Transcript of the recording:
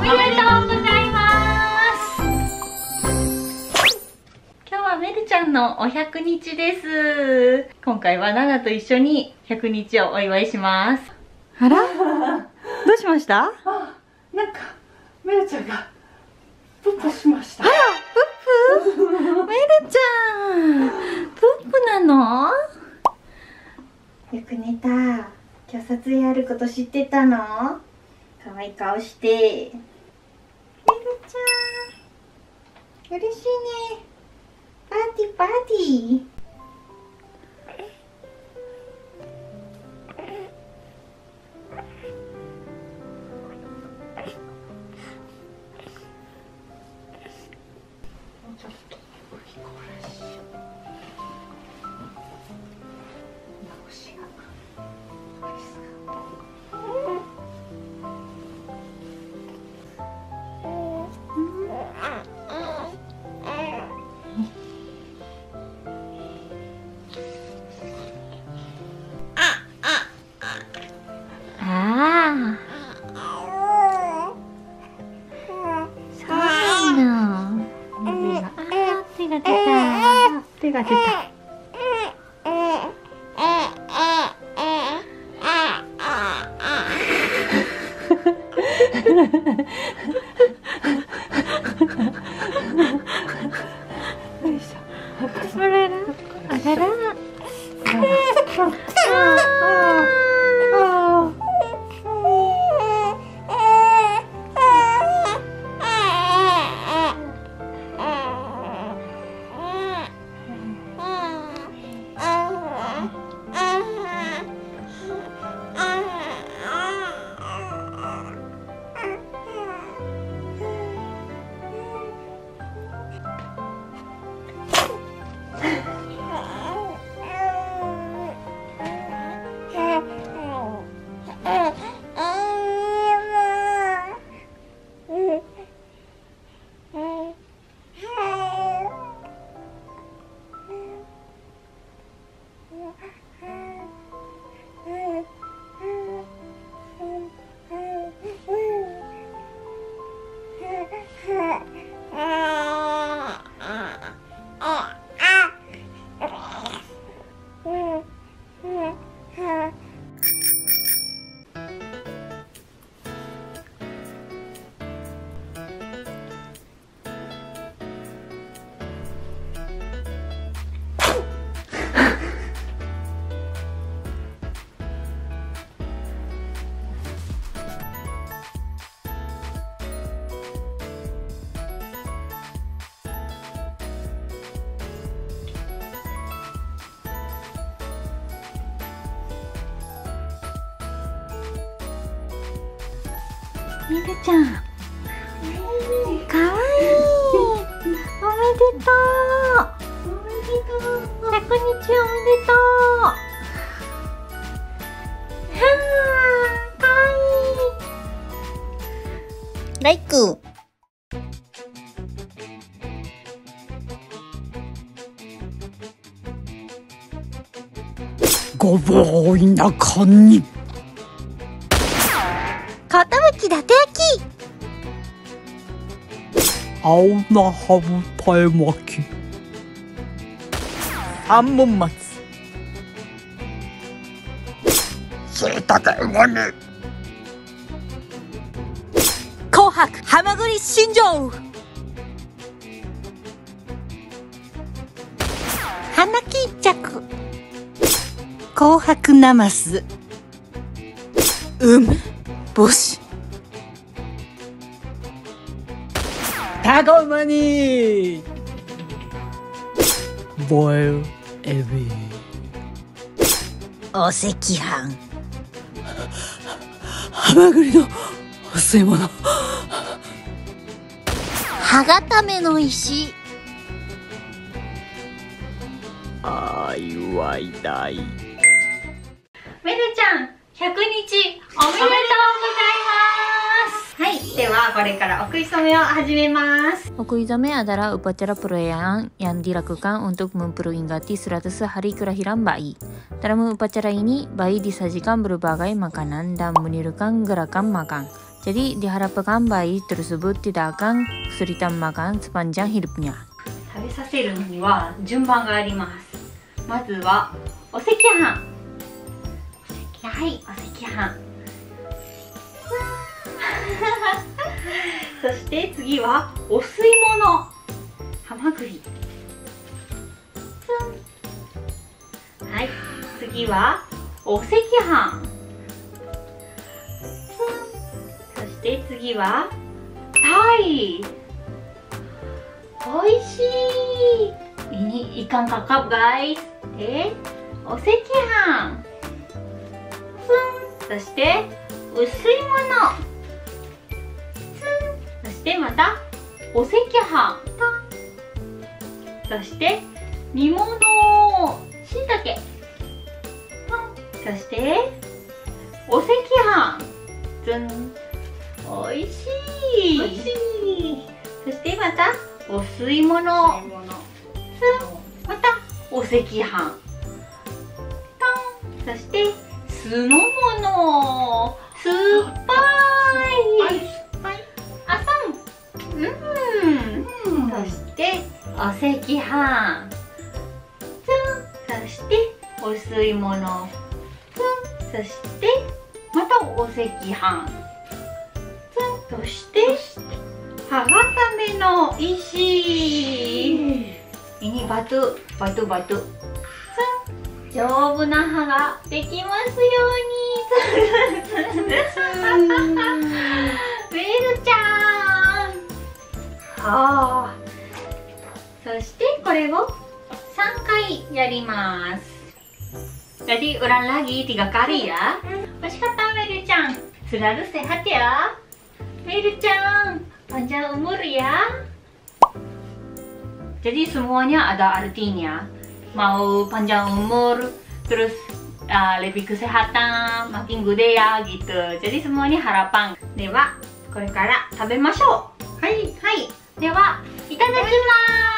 めでとうございます。今日はメルちゃんのお100日です。今回はナナと一緒に100日をお祝いします。あら、どうしました？ なんかメルちゃんがプップしました。 あら、プップメルちゃん、プップなの？よく寝た。今日撮影あること知ってたの？可愛い顔して。メルちゃん、嬉しいね。パーティーパーティー。手が出た。あらら、あらら。メルちゃん、かわいい。おめでとう。100日おめでとう。はあ、かわいい。ライク。 ごぼう田舎に寿だて焼き。 青菜ハブタエ巻きサーモン松しいたけうまみ紅白はまぐり新庄。花巾着。紅白なます帽子。 タコうまにボイルエビお赤飯。 ハマグリのお吸い物。 歯固めの石。 あいわいだい。 メルちゃん、100日おめでとうございます。はい、ではこれからお食い初めを始めます。 Okoizame adalah upacara perayaan yang dilakukan untuk memperingati 100 hari kelahiran bayi. Dalam upacara ini, bayi disajikan berbagai makanan dan menirukan gerakan makan. Jadi diharapkan bayi tersebut tidak akan kesulitan makan sepanjang hidupnya. 食べさせるのには順番があります。まずはお赤飯。はい、お赤飯。そして次はお吸い物。ハマグリ。はい、次はお赤飯。そして次はタイ。おいしい。Ini ikan kakap guys.お赤飯。そして薄いもの。そしてまたお赤飯。そして煮物。しいたけ。そしてお赤飯。おいしい。そしてまたお吸い物。またお赤飯。そして酢の物。酸っぱい。そしてお赤飯。そしてお吸い物。そしてまたお赤飯。そして歯固めの石。ini batu. 丈夫な歯ができますように。メルちゃん。そしてこれを3回やります。Jadi ulang lagi 3 kali ya. Masih kata Meru Chan, selalu sehat ya. Meru Chan, panjang umur ya. Jadi semuanya ada artinya. Mau panjang umur, terus lebih kesehatan, makin gede ya gitu. Jadi semuanya harapan. Dewa, これから食べましょう。はい。では、いただきます。